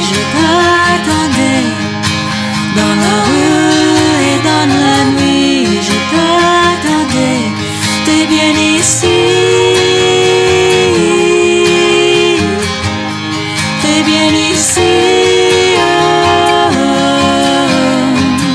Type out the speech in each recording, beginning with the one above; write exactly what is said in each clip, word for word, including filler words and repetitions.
je t'attendais. Dans la rue et dans la nuit, je t'attendais. T'es bien ici, t'es bien ici. Oh.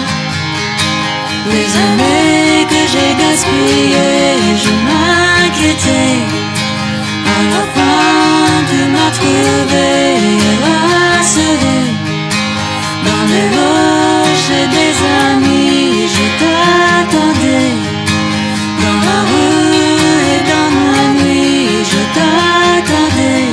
Les années que j'ai gaspillées, je m'inquiétais. À la fin, tu m'as trouvé rassuré. Dans les loges des amis, je t'attendais. Dans la rue et dans la nuit, je t'attendais.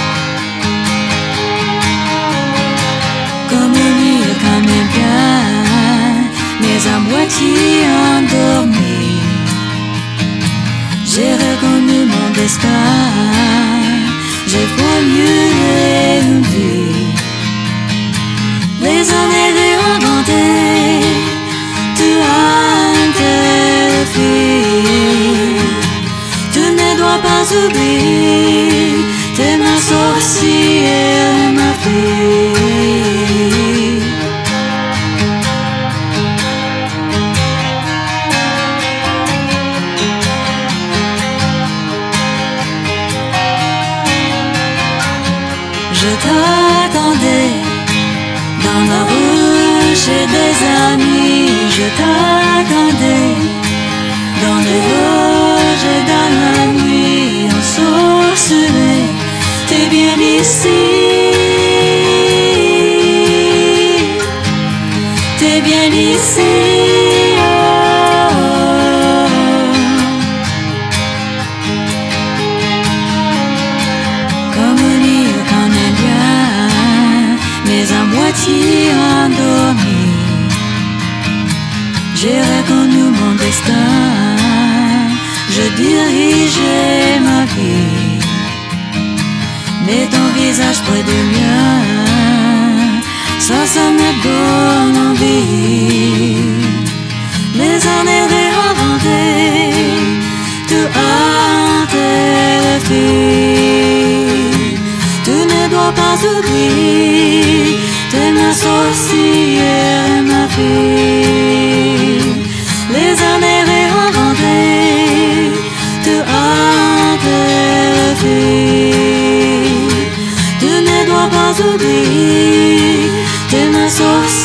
Comme une île quand même bien, mais à moitié endormie. J'ai reconnu mon destin, j'ai formulé une vie. Les années réinventées, tu as interféré. Tu ne dois pas oublier, t'es ma sorcière, ma fille. Je t'attendais. Dans la rue, chez des amis, je t'attendais. Dans les loges et dans la nuit, ensorcelé. T'es bien ici, t'es bien ici. Oh. Comme une île qu'on aime bien, mais à moitié endormi. J'ai reconnu mon destin, je dirigeais ma vie. Mais ton visage près de mien, ça, ça me donne envie. Les années réinventées, tu as interféré. Tu ne dois pas oublier, t'es ma sorcière, ma fille. Les années réinventées, tu as interféré. Tu ne dois pas oublier, t'es ma sorcière.